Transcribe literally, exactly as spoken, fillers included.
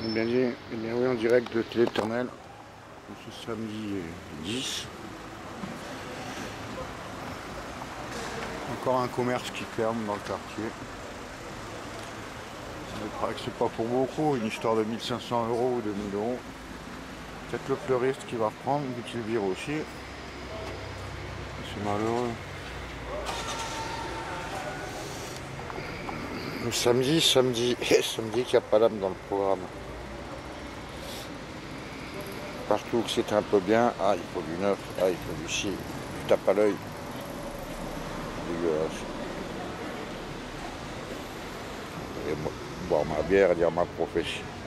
Bien dit, eh bien oui, en direct de Téléternel, ce samedi dix. Encore un commerce qui ferme dans le quartier. Il paraît que c'est pas pour beaucoup, une histoire de mille cinq cents euros ou deux mille euros. Peut-être le fleuriste qui va reprendre, vu qu'il vire aussi. C'est malheureux. Le samedi, samedi, et samedi qu'il n'y a pas d'âme dans le programme. Partout que c'était un peu bien, ah il faut du neuf, ah il faut du ci, tu tapes à l'œil. Dégueulasse. Et boire ma bière et dire ma profession.